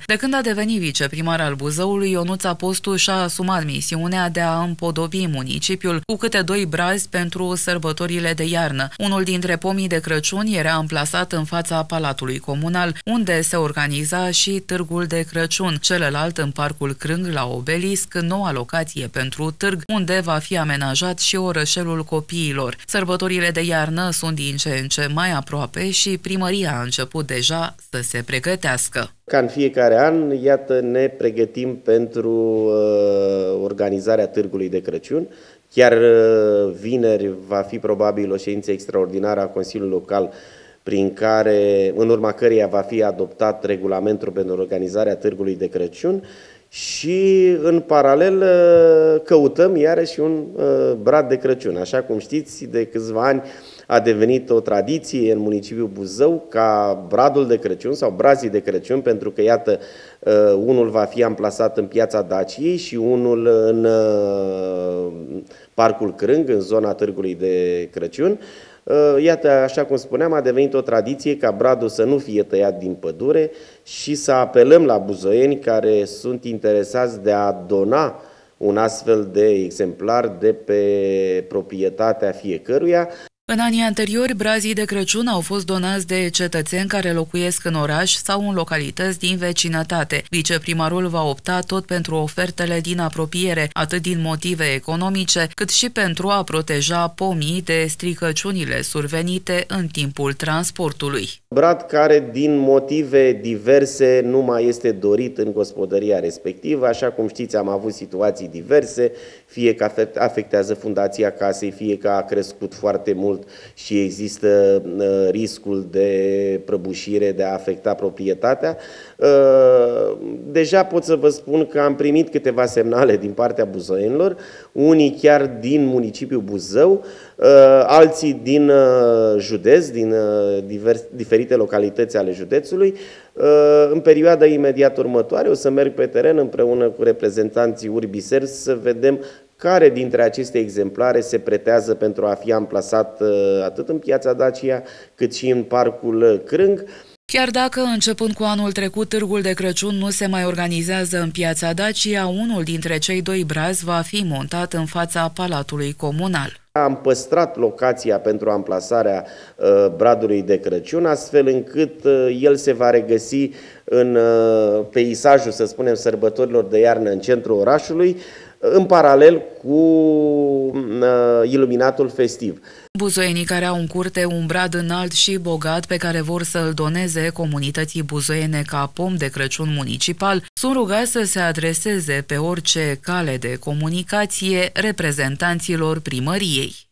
De când a devenit viceprimar al Buzăului, Ionuț Apostu și-a asumat misiunea de a împodobi municipiul cu câte 2 brazi pentru sărbătorile de iarnă. Unul dintre pomii de Crăciun era amplasat în fața Palatului Comunal, unde se organiza și Târgul de Crăciun, celălalt în Parcul Crâng la Obelisc, noua locație pentru târg, unde va fi amenajat și orășelul copiilor. Sărbătorile de iarnă sunt din ce în ce mai aproape și primăria a început deja să se pregătească. Ca în fiecare an, iată, ne pregătim pentru organizarea Târgului de Crăciun. Chiar vineri va fi probabil o ședință extraordinară a Consiliului Local, prin care, în urma căreia va fi adoptat regulamentul pentru organizarea Târgului de Crăciun și, în paralel, căutăm iarăși un brad de Crăciun. Așa cum știți, de câțiva ani a devenit o tradiție în municipiul Buzău ca bradul de Crăciun sau brazii de Crăciun, pentru că, iată, unul va fi amplasat în Piața Daciei și unul în Parcul Crâng, în zona Târgului de Crăciun. Iată, așa cum spuneam, a devenit o tradiție ca bradul să nu fie tăiat din pădure și să apelăm la buzoieni care sunt interesați de a dona un astfel de exemplar de pe proprietatea fiecăruia. În anii anteriori, brazii de Crăciun au fost donați de cetățeni care locuiesc în oraș sau în localități din vecinătate. Viceprimarul va opta tot pentru ofertele din apropiere, atât din motive economice, cât și pentru a proteja pomii de stricăciunile survenite în timpul transportului. Brad care, din motive diverse, nu mai este dorit în gospodăria respectivă. Așa cum știți, am avut situații diverse, fie că afectează fundația casei, fie că a crescut foarte mult și există riscul de prăbușire, de a afecta proprietatea. Deja pot să vă spun că am primit câteva semnale din partea buzoienilor, unii chiar din municipiul Buzău, alții din județ, din diferite localități ale județului. În perioada imediat următoare o să merg pe teren împreună cu reprezentanții Urbiser să vedem care dintre aceste exemplare se pretează pentru a fi amplasat atât în Piața Dacia, cât și în Parcul Crâng. Chiar dacă, începând cu anul trecut, Târgul de Crăciun nu se mai organizează în Piața Dacia, unul dintre cei 2 brazi va fi montat în fața Palatului Comunal. Am păstrat locația pentru amplasarea bradului de Crăciun, astfel încât el se va regăsi în peisajul, să spunem, sărbătorilor de iarnă în centrul orașului, în paralel cu iluminatul festiv. Buzoienii care au în curte un brad înalt și bogat pe care vor să îl doneze comunității buzoiene ca pom de Crăciun municipal sunt rugați să se adreseze pe orice cale de comunicație reprezentanților primăriei.